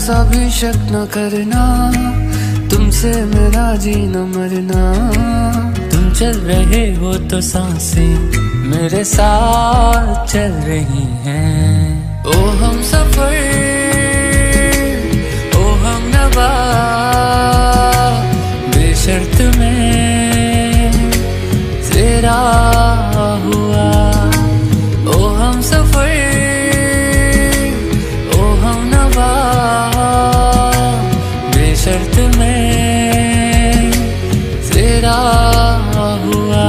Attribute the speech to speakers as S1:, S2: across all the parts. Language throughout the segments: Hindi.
S1: सा भी शक न करना, तुमसे मेरा जीना मरना। तुम चल रहे हो तो सांसें मेरे साथ चल रही हैं। ओ हम सफर, ओ हम नवा, बेशर्त में तेरा हुआ। ओ हम सफर, ओ हम नवा, बेशर्त में तेरा हुआ।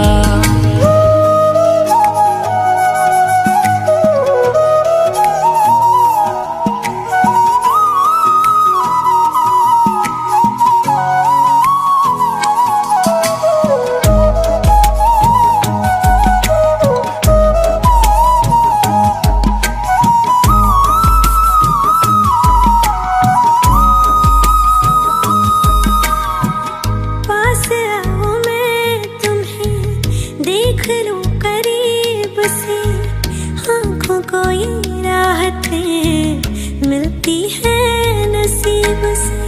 S2: कोई राहतें मिलती है नसीब से।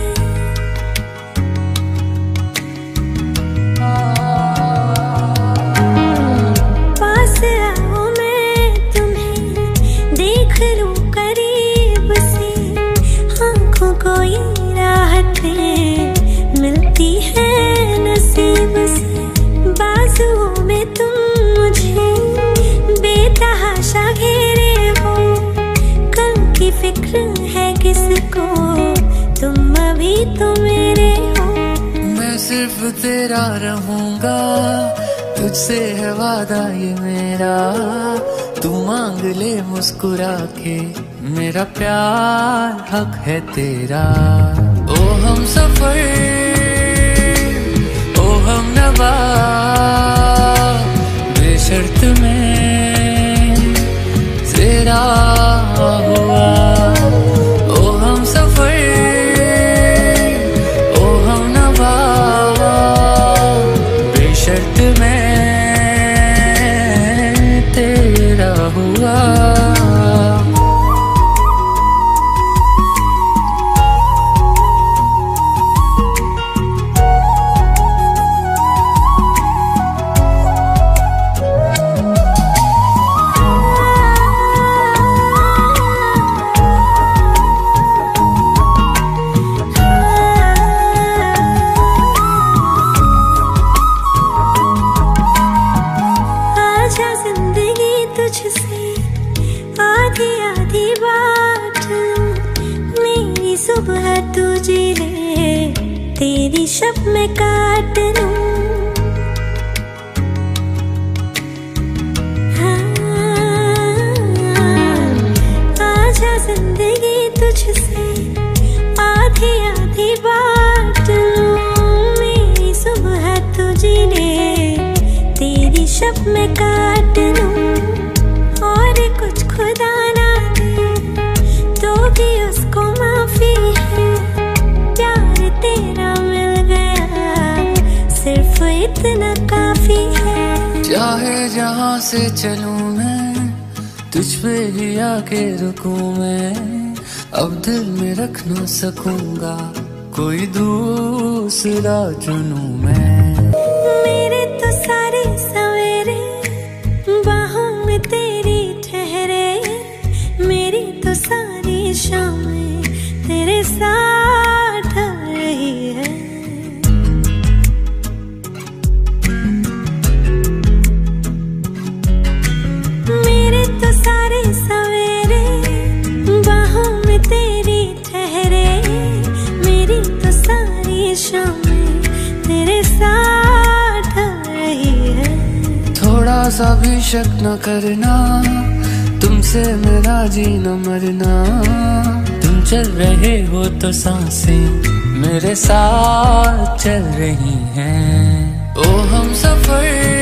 S2: पास आओ मैं तुम्हें देख लूं करीब से, आँखों को ये राहतें मिलती है नसीब से। बाजुओं में तुम मुझे बेतहाशा घेरे, फिक्र है किसको, तुम अभी तो मेरे हो।
S1: मैं सिर्फ तेरा रहूंगा, तुझसे है वादा ये मेरा। तू मांग ले मुस्कुरा के, मेरा प्यार हक है तेरा। ओ हम सफर, ओ हम नवा, बेशर्त में तेरा हुआ। ओ हम सफर, ओ हम नवा, बेशर्त में तेरा हुआ।
S2: आधी आधी बात मेरी सुबह तू जी ले, तेरी शब मैं काट लूं। आजा जिंदगी तुझसे आधी आधी बात लूं, मेरी सुबह तू जी ले, तेरी शब मैं काट लूं। और कुछ खुदा ना दे तो भी उसको माफी है, प्यार तेरा मिल गया सिर्फ इतना काफी है।
S1: चाहे जहाँ से चलूं मैं, तुझ पे ही आके रुकूं मैं। अब दिल में रख ना सकूंगा, कोई दूसरा चुनूं मैं।
S2: मेरे तो सारे सवेरे बाहों में तेरी ठहरे, मेरी तो सारी शामें तेरे साथ रही है। मेरे तो सारे सवेरे बाहों में तेरी ठहरे, मेरी तो सारी शामें तेरे साथ रही है।
S1: थोड़ा सा भी शक न करना, तुमसे मेरा जीना मरना। तुम चल रहे हो तो सांसें मेरे साथ चल रही हैं। ओ हम सफर,